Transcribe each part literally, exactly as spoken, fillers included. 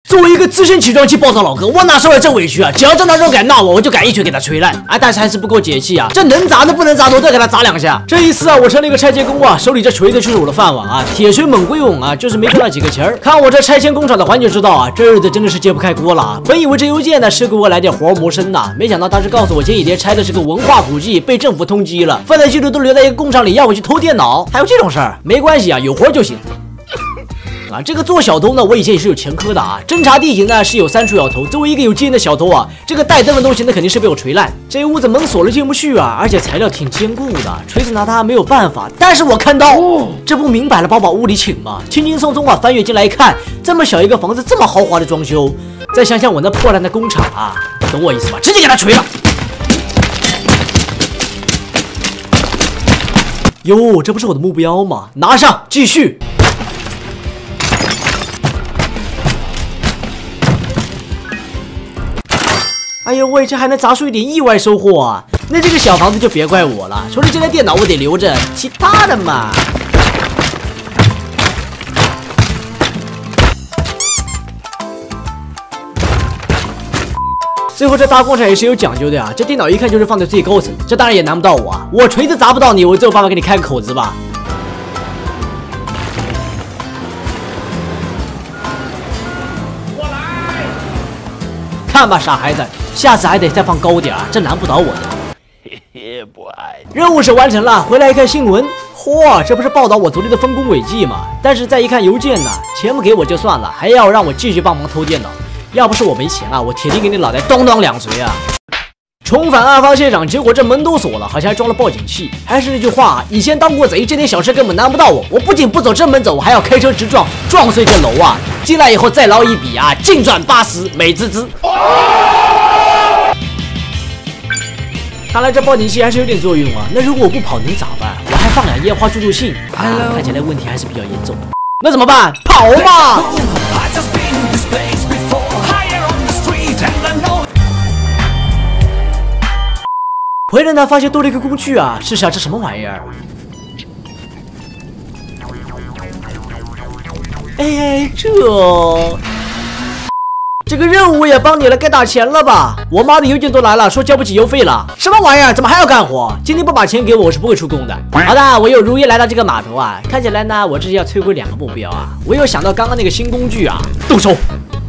作为一个资深起床气暴躁老哥，我哪受了这委屈啊？只要这男人敢闹我，我就敢一拳给他捶烂。哎，但是还是不够解气啊！这能砸的不能砸，我再给他砸两下。这一次啊，我成了一个拆迁工啊，手里这锤子就是我的饭碗啊，铁锤猛归猛啊，就是没赚到几个钱儿。看我这拆迁工厂的环就知道啊，这日子真的是揭不开锅了啊！本以为这邮件呢是给我来点活儿谋生的，没想到他是告诉我前几天拆的是个文化古迹，被政府通缉了，犯罪记录都留在一个工厂里，要我去偷电脑，还有这种事儿？没关系啊，有活就行。啊，这个做小偷呢，我以前也是有前科的啊。侦查地形呢是有三处要偷，作为一个有经验的小偷啊，这个带灯的东西那肯定是被我锤烂。这屋子门锁了进不去啊，而且材料挺坚固的，锤子拿它没有办法。但是我看到，哦、这不明摆了把我往屋里请吗？轻轻松松啊，翻阅进来一看，这么小一个房子，这么豪华的装修，再想想我那破烂的工厂啊，懂我意思吧？直接给他锤了。哟，这不是我的目标吗？拿上，继续。哎呦喂，这还能砸出一点意外收获啊！那这个小房子就别怪我了，除了这台电脑我得留着，其他的嘛。最后这大工厂也是有讲究的呀，这电脑一看就是放在最高层，这当然也难不到我啊！我锤子砸不到你，我就有办法给你开个口子吧。看吧，傻孩子，下次还得再放高点啊，这难不倒我的。任务是完成了，回来一看新闻，嚯，这不是报道我昨天的丰功伟绩吗？但是再一看邮件呢，钱不给我就算了，还要让我继续帮忙偷电脑。要不是我没钱啊，我铁定给你脑袋咚咚两锤啊！重返案发现场，结果这门都锁了，好像还装了报警器。还是那句话，以前当过贼，这点小事根本难不到我。我不仅不走正门走，我还要开车直撞，撞碎这楼啊！进来以后再捞一笔啊，净赚八十，美滋滋。看来这报警器还是有点作用啊。那如果我不跑能咋办？我还放两烟花助助兴啊，看起来问题还是比较严重。那怎么办？跑嘛！回来呢，发现多了一个工具啊！试试这什么玩意儿？哎，这这个任务我也帮你了，该打钱了吧？我妈的邮件都来了，说交不起邮费了。什么玩意儿？怎么还要干活？今天不把钱给我，我是不会出工的。好的，我又如约来到这个码头啊！看起来呢，我这是要摧毁两个目标啊！我又想到刚刚那个新工具啊，动手！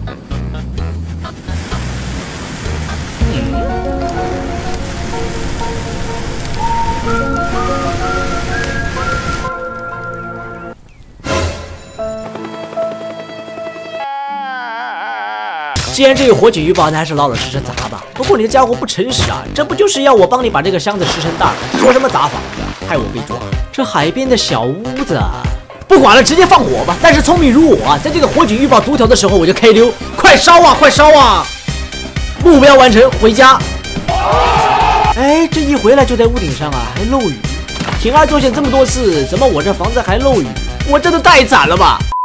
既然这有火警预报，那还是老老实实砸吧。不过你的家伙不诚实啊，这不就是要我帮你把这个箱子石成大？说什么砸房子，害我被抓。这海边的小屋子，不管了，直接放火吧。但是聪明如我，在这个火警预报读条的时候我就开溜，快烧啊，快烧啊！目标完成，回家。哎，这一回来就在屋顶上啊，还漏雨。平儿作险这么多次，怎么我这房子还漏雨？我真的太惨了吧！